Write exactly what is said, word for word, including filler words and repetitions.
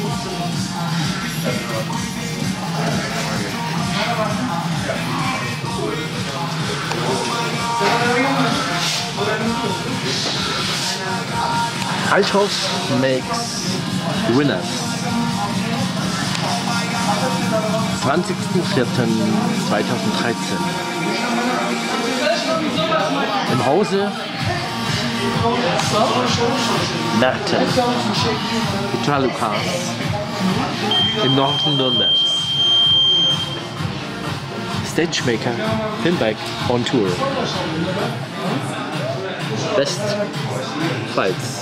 Althoff makes winners. zwanzigster vierter zweitausenddreizehn. Im Hause Merten, Italukas, im Norden Nürnbergs. Stagemaker Pinback on Tour. Best Fights.